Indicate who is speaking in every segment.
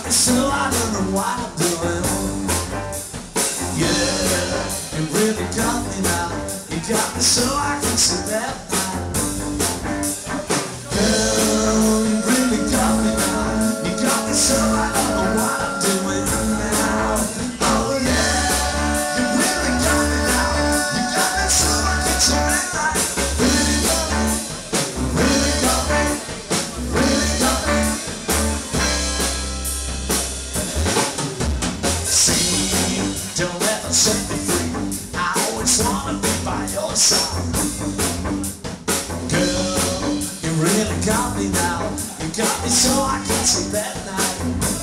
Speaker 1: me so I don't know what I'm doing. Yeah, you really got me now. You got me so I can sleep at night. Girl, you really got me now. You got me so I don't know what I'm doing now. Oh yeah, you really got me now. You got me so I can sleep at night. Really got me, really got me, really got me. See, don't ever set me free. I always wanna be by your side. Girl, you really got me now. You got me so I can sleep at night.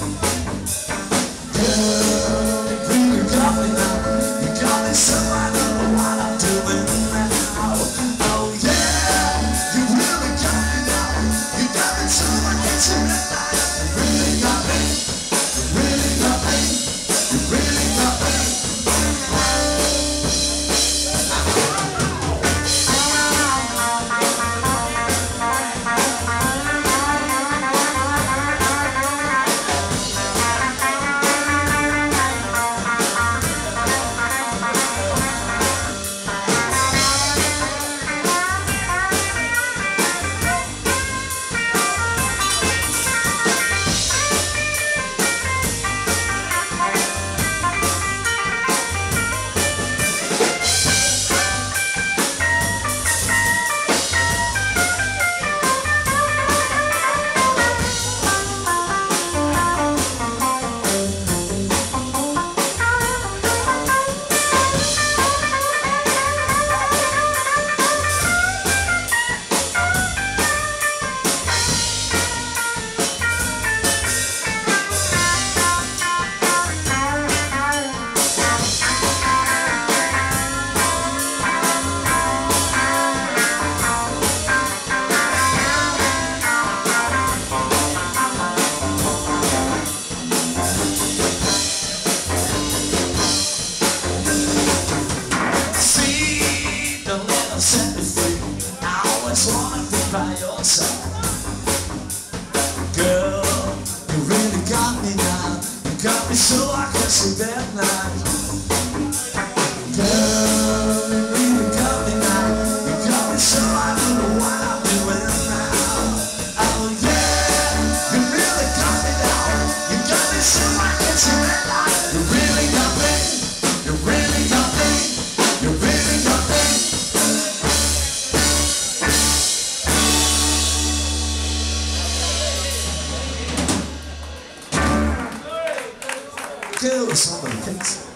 Speaker 1: Girl, you really got me now. You got me so I don't know what I'm doing now. Oh yeah, you really got me now. You got me so I can sleep at night. You really got me. You really got me. You really got me. Set me free. I always wanna be by your side. Girl, you really got me now. You got me so I can sleep at night. Girl, you really got me now. You got me so I don't know what I'm doing now. Oh yeah, you really got me now. You got me so I can sleep at night. You really got me. You really got me. You really got me. Girl, somebody thinks